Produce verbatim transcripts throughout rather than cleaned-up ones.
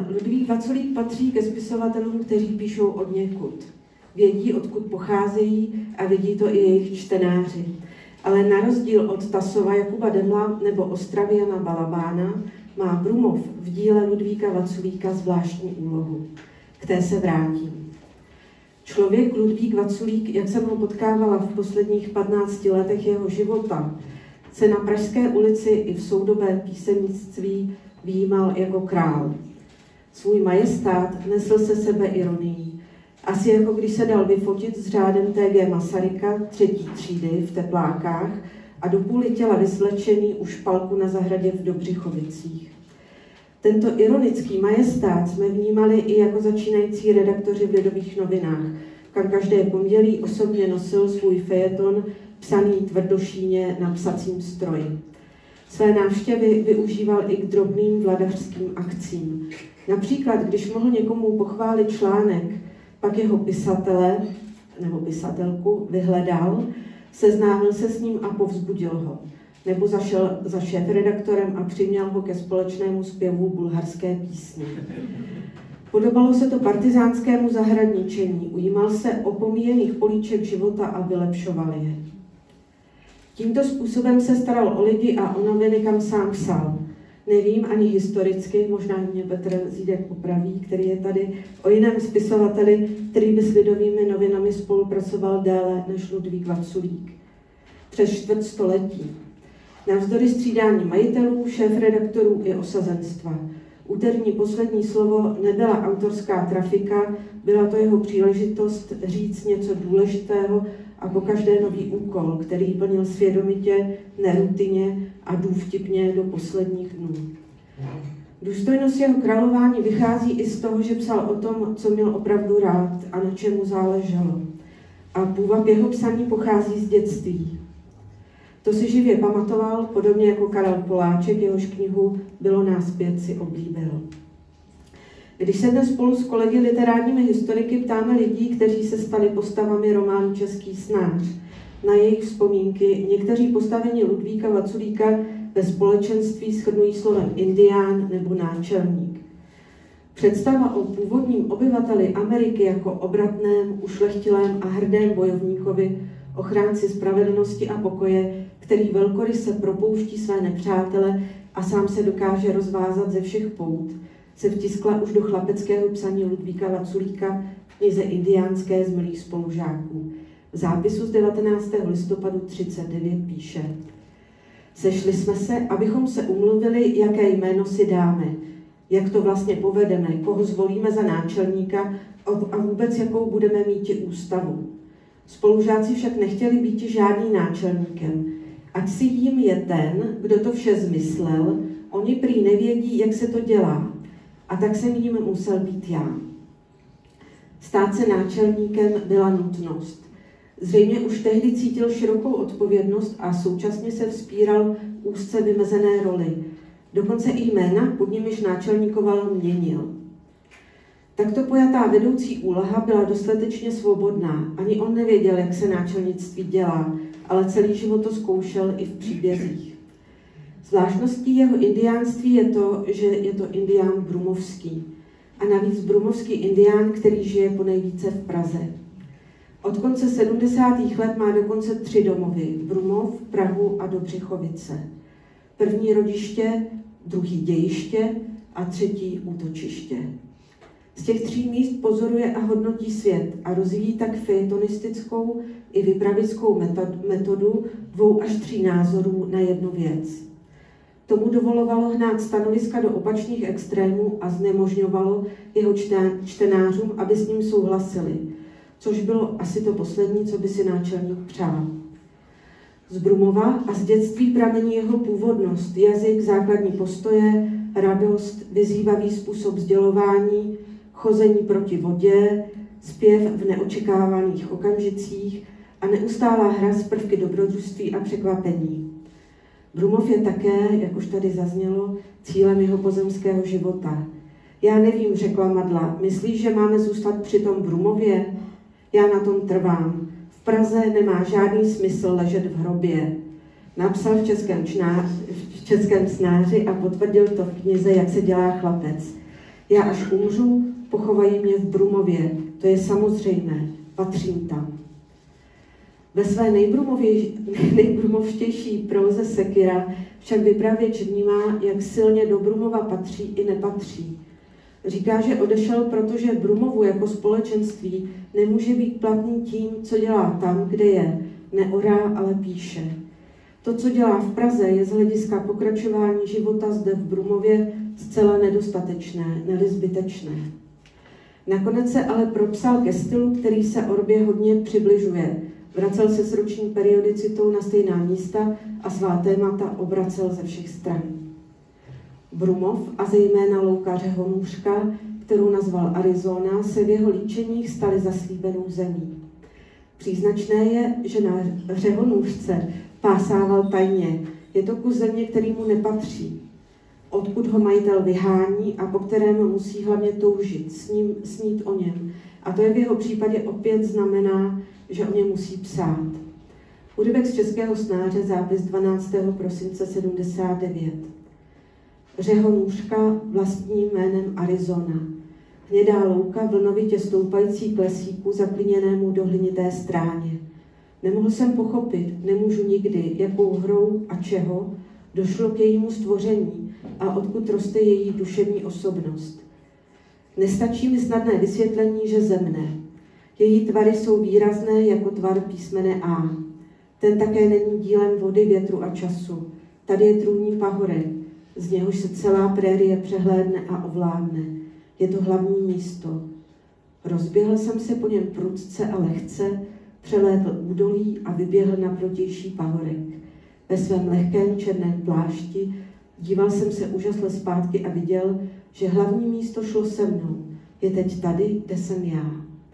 Ludvík Vaculík patří ke spisovatelům, kteří píšou od někud. Vědí, odkud pocházejí a vidí to i jejich čtenáři. Ale na rozdíl od Tasova Jakuba Demla nebo Ostraviana Balabána má Brumov v díle Ludvíka Vaculíka zvláštní úlohu. K té se vrátím. Člověk Ludvík Vaculík, jak jsem ho potkávala v posledních patnácti letech jeho života, se na Pražské ulici i v soudobém písemnictví výjímal jako král. Svůj majestát nesl se sebe ironií. Asi jako když se dal vyfotit s řádem T G Masaryka třetí třídy v teplákách a do půli těla vyslečený u špalku na zahradě v Dobřichovicích. Tento ironický majestát jsme vnímali i jako začínající redaktoři v Lidových novinách, kam každé pondělí osobně nosil svůj fejeton psaný tvrdošíně na psacím stroji. Své návštěvy využíval i k drobným vladařským akcím. Například, když mohl někomu pochválit článek, pak jeho pisatele nebo pisatelku vyhledal, seznámil se s ním a povzbudil ho. Nebo zašel za šéfredaktorem a přiměl ho ke společnému zpěvu bulharské písně. Podobalo se to partizánskému zahradničení, ujímal se opomíjených políček života a vylepšoval je. Tímto způsobem se staral o lidi a o noviny, kam sám psal. Nevím ani historicky, možná mě Petr Zídek opraví, který je tady, o jiném spisovateli, který by s Lidovými novinami spolupracoval déle než Ludvík Vaculík. Přes čtvrt století. Navzdory střídání majitelů, šéfredaktorů i osazenstva. Úterní poslední slovo nebyla autorská trafika, byla to jeho příležitost říct něco důležitého a pokaždé nový úkol, který plnil svědomitě, nerutině a důvtipně do posledních dnů. Důstojnost jeho králování vychází i z toho, že psal o tom, co měl opravdu rád a na čemu záleželo. A půvab jeho psaní pochází z dětství. To si živě pamatoval, podobně jako Karel Poláček, jehož knihu Bylo nás pět si oblíbil. Když se dnes spolu s kolegy literárními historiky ptáme lidí, kteří se stali postavami románu Český snář, na jejich vzpomínky, někteří postavení Ludvíka Vaculíka ve společenství shrnují slovem indián nebo náčelník. Představa o původním obyvateli Ameriky jako obratném, ušlechtilém a hrdém bojovníkovi, ochránci spravedlnosti a pokoje, který velkoryse propouští své nepřátele a sám se dokáže rozvázat ze všech pout, se vtiskla už do chlapeckého psaní Ludvíka Vaculíka v knize Indiánské z milých spolužáků. V zápisu z devatenáctého listopadu třicet devět píše: Sešli jsme se, abychom se umluvili, jaké jméno si dáme, jak to vlastně povedeme, koho zvolíme za náčelníka a vůbec jakou budeme mít ústavu. Spolužáci však nechtěli být žádný náčelníkem. Ať si jím je ten, kdo to vše zmyslel, oni prý nevědí, jak se to dělá. A tak jsem jím musel být já. Stát se náčelníkem byla nutnost. Zřejmě už tehdy cítil širokou odpovědnost a současně se vzpíral úzce vymezené roli. Dokonce i jména, pod nimiž náčelníkoval, měnil. Takto pojatá vedoucí úloha byla dostatečně svobodná. Ani on nevěděl, jak se náčelnictví dělá, ale celý život to zkoušel i v příbězích. Zvláštností jeho indiánství je to, že je to indián brumovský. A navíc brumovský indián, který žije ponejvíce v Praze. Od konce sedmdesátých let má dokonce tři domovy. Brumov, Prahu a Dobřichovice. První rodiště, druhý dějiště a třetí útočiště. Z těch tří míst pozoruje a hodnotí svět a rozvíjí tak fejetonistickou i vypravickou metodu dvou až tří názorů na jednu věc. Tomu dovolovalo hnát stanoviska do opačných extrémů a znemožňovalo jeho čtenářům, aby s ním souhlasili, což bylo asi to poslední, co by si náčelník přál. Z Brumova a z dětství pramení jeho původnost, jazyk, základní postoje, radost, vyzývavý způsob sdělování, chození proti vodě, zpěv v neočekávaných okamžicích a neustálá hra s prvky dobrodružství a překvapení. Brumov je také, jak už tady zaznělo, cílem jeho pozemského života. Já nevím, řekla Madla, myslíš, že máme zůstat při tom Brumově? Já na tom trvám. V Praze nemá žádný smysl ležet v hrobě. Napsal v českém, čná, v českém snáři a potvrdil to v knize Jak se dělá chlapec. Já až umřu, pochovají mě v Brumově, to je samozřejmé, patřím tam. Ve své nejbrumovštější próze Sekira však vypravěč vnímá, jak silně do Brumova patří i nepatří. Říká, že odešel, protože v Brumovu jako společenství nemůže být platný tím, co dělá tam, kde je, neorá, ale píše. To, co dělá v Praze, je z hlediska pokračování života zde v Brumově zcela nedostatečné, neli zbytečné. Nakonec se ale propsal ke stylu, který se Orbě hodně přibližuje. Vracel se s roční periodicitou na stejná místa a svá témata obracel ze všech stran. Brumov a zejména louka Řehonůžka, kterou nazval Arizona, se v jeho líčeních staly zaslíbenou zemí. Příznačné je, že na Řehonůžce pásával tajně. Je to kus země, který mu nepatří, odkud ho majitel vyhání a po kterém musí hlavně toužit, s ním, snít o něm. A to je v jeho případě opět znamená, že o něm musí psát. Úryvek z Českého snáře, zápis dvanáctého prosince sedmdesát devět. Řehonůžka vlastním jménem Arizona. Hnědá louka vlnovitě stoupající k lesíku zaklíněnému do hlinité stráně. Nemohl jsem pochopit, nemůžu nikdy, jakou hrou a čeho došlo k jejímu stvoření a odkud roste její duševní osobnost. Nestačí mi snadné vysvětlení, že zemné. Její tvary jsou výrazné jako tvar písmene A. Ten také není dílem vody, větru a času. Tady je trůní pahorek, z něhož se celá prérie přehlédne a ovládne. Je to hlavní místo. Rozběhl jsem se po něm prudce a lehce, přelétl údolí a vyběhl na protější pahorek. Ve svém lehkém černém plášti díval jsem se úžasle zpátky a viděl, že hlavní místo šlo se mnou. Je teď tady, kde jsem já.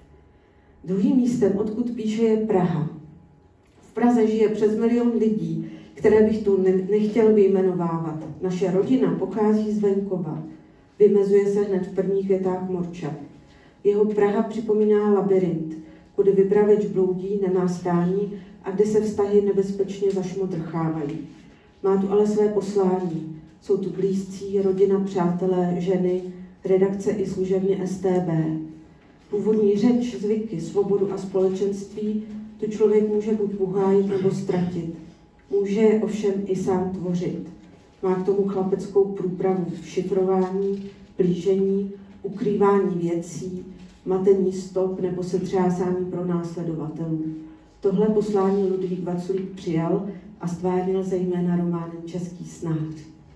Druhým místem, odkud píše, je Praha. V Praze žije přes milion lidí, které bych tu nechtěl vyjmenovávat. Naše rodina pochází z venkova. Vymezuje se hned v prvních větách Morča. Jeho Praha připomíná labyrint, kudy vypravěč bloudí, nemá stání a kde se vztahy nebezpečně zašmodrchávají. Má tu ale své poslání. Jsou tu blízcí, rodina, přátelé, ženy, redakce i služebně S T B. Původní řeč, zvyky, svobodu a společenství tu člověk může buď uhájit nebo ztratit. Může ovšem i sám tvořit. Má k tomu chlapeckou průpravu v šifrování, plížení, ukrývání věcí, matení stop nebo setřásání pronásledovatelů. Tohle poslání Ludvík Vaculík přijal a stvárnil zejména románem Český snář.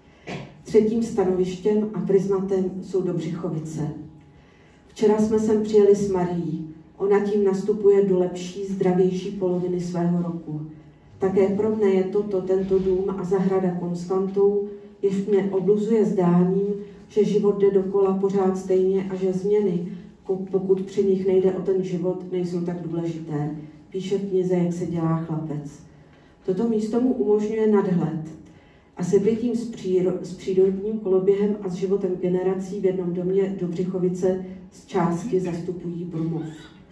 Třetím stanovištěm a prismatem jsou Dobřichovice. Včera jsme sem přijeli s Marií. Ona tím nastupuje do lepší, zdravější poloviny svého roku. Také pro mne je toto, tento dům a zahrada konstantou, jež mě obluzuje zdáním, že život jde dokola pořád stejně a že změny, pokud při nich nejde o ten život, nejsou tak důležité. Píše v knize Jak se dělá chlapec. Toto místo mu umožňuje nadhled a sepětím s, příro, s přírodním koloběhem a s životem generací v jednom domě Dobřichovice z části zastupují Brumov.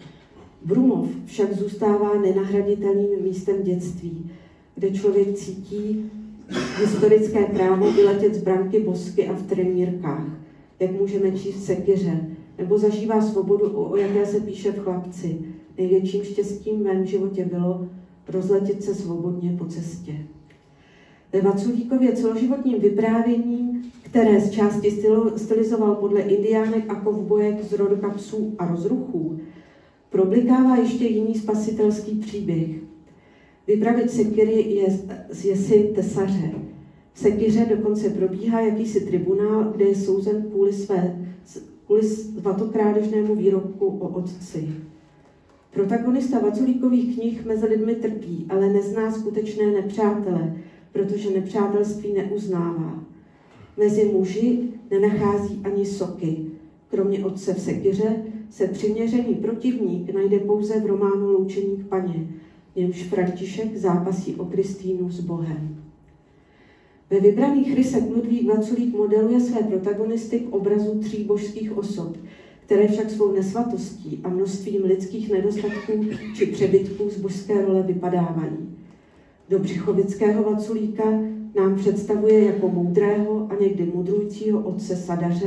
Brumov však zůstává nenahraditelným místem dětství, kde člověk cítí historické právo vyletět z branky bosky a v trenýrkách, jak můžeme číst v Sekyře, nebo zažívá svobodu, o jaké se píše v Chlapci. Největším štěstím v mém životě bylo rozletět se svobodně po cestě. Ve Vaculíkově celoživotním vyprávění, které z části stylizoval podle indiánek a kovbojek z rodokapsů a rozruchů, problikává ještě jiný spasitelský příběh. Vypravěč Sekyry je, je syn tesaře. V Sekyře dokonce probíhá jakýsi tribunál, kde je souzen kvůli, své, kvůli svatokrádežnému výroku o otci. Protagonista Vaculíkových knih mezi lidmi trpí, ale nezná skutečné nepřátele, protože nepřátelství neuznává. Mezi muži nenachází ani soky. Kromě otce v Sekyře se přiměřený protivník najde pouze v románu Loučení k paně, v němž František zápasí o Kristýnu s Bohem. Ve vybraných rysech Ludvík Vaculík modeluje své protagonisty k obrazu tří božských osob, které však svou nesvatostí a množstvím lidských nedostatků či přebytků z božské role vypadávají. Dobřichovického Vaculíka nám představuje jako moudrého a někdy mudrujícího otce sadaře,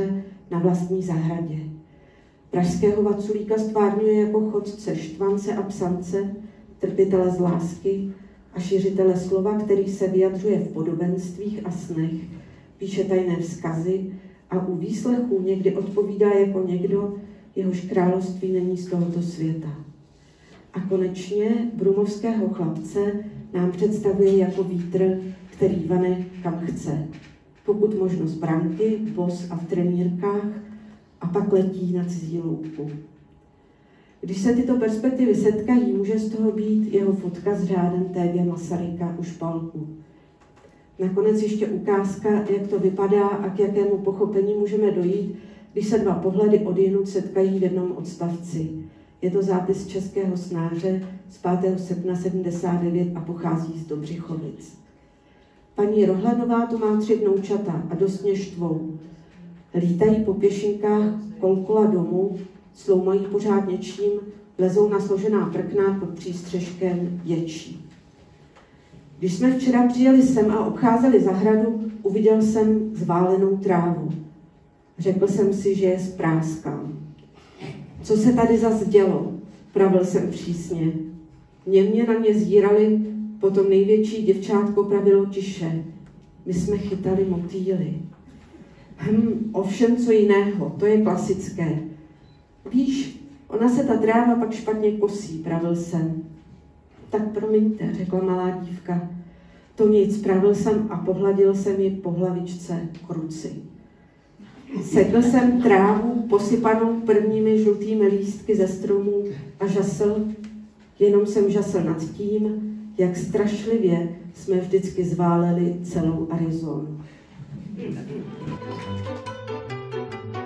na vlastní zahradě. Pražského Vaculíka stvárňuje jako chodce, štvance a psance, trpitele z lásky a šiřitele slova, který se vyjadřuje v podobenstvích a snech, píše tajné vzkazy a u výslechů někdy odpovídá jako někdo, jehož království není z tohoto světa. A konečně brumovského chlapce nám představuje jako vítr, který vane kam chce. Pokud možno z branky, bos a v trenýrkách, a pak letí na cizí louku. Když se tyto perspektivy setkají, může z toho být jeho fotka s řádem T G Masaryka u špalku. Nakonec ještě ukázka, jak to vypadá a k jakému pochopení můžeme dojít, když se dva pohledy odjinud setkají v jednom odstavci. Je to zápis českého snáře z pátého srpna sedmdesát devět a pochází z Dobřichovic. Paní Rohlanová tu má tři vnoučata a dost mě štvou. Lítají po pěšinkách kolkola domů, sloumají pořád něčím, lezou na složená prkna pod přístřeškem ječí. Když jsme včera přijeli sem a obcházeli zahradu, uviděl jsem zválenou trávu. Řekl jsem si, že je spráskám. Co se tady zas dělo? Pravil jsem přísně. Němě na mě zírali, potom největší děvčátko pravilo tiše. My jsme chytali motýly. Hm, ovšem co jiného, to je klasické. Víš, ona se ta tráva pak špatně kosí, pravil jsem. Tak promiňte, řekla malá dívka. To nic, pravil jsem a pohladil jsem ji po hlavičce k ruci. Sekl jsem trávu posypanou prvními žlutými lístky ze stromů a žasl, jenom jsem žasl nad tím, jak strašlivě jsme vždycky zváleli celou Arizonu.